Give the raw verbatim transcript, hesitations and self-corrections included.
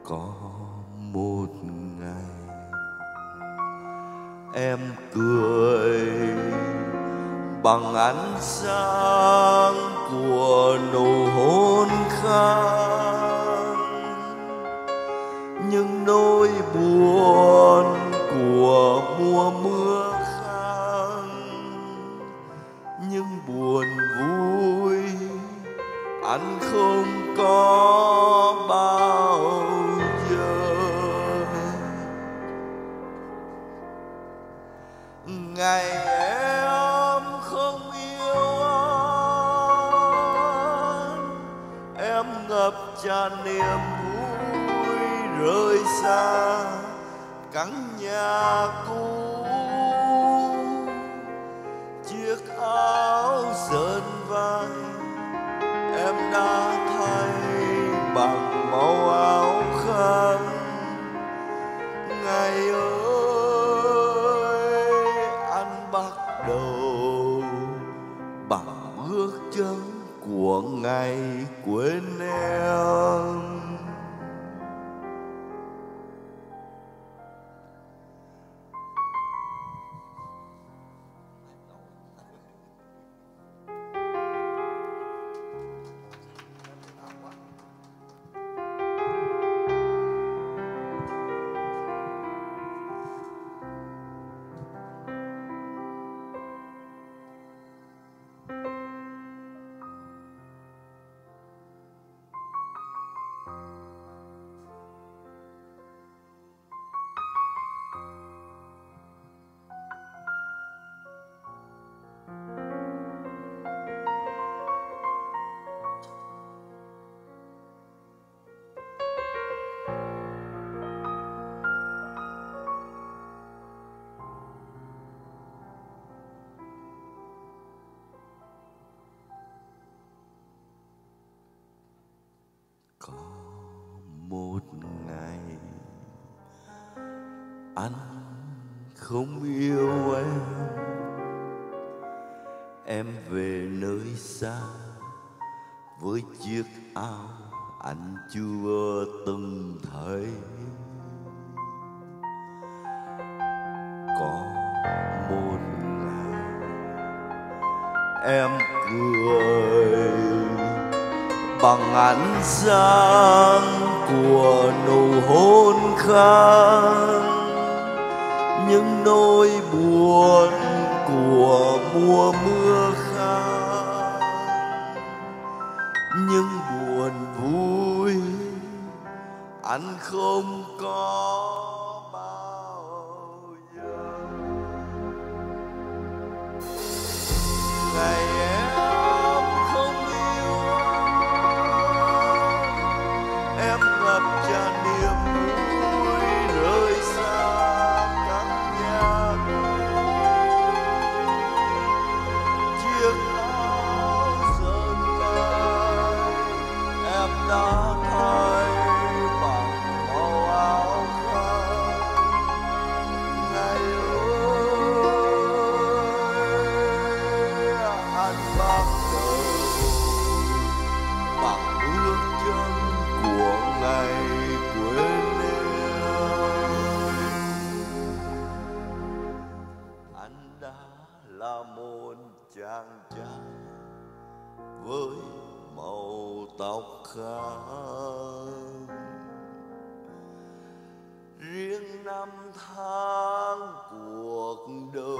Có một ngày em cười bằng ánh sáng của nụ hôn khang, những nỗi buồn của mùa mưa khang, những buồn vui anh không có bao giờ. Ngày em không yêu anh, em ngập tràn niềm vui rời xa căn nhà cũ, chiếc áo sờn vai em đã thay bằng màu áo khác. Ngày ơi anh bắt đầu bằng bước chân của ngày quên em. Có một ngày anh không yêu em, em về nơi xa với chiếc áo anh chưa từng thấy. Có một ngày em cười bằng ánh sáng của nụ hôn khang, những nỗi buồn của mùa mưa khang, những buồn vui anh không có bao giờ. Ngày em không yêu em ngập tràn niềm vui rời xa căn nhà cũ, chiếc áo sờn vai em đã thay bằng màu áo khác. Ngày ơi anh bắt đầu bằng bước chân của ngày quên em. Anh đã là một chàng trai với màu tóc khác, riêng năm tháng cuộc đời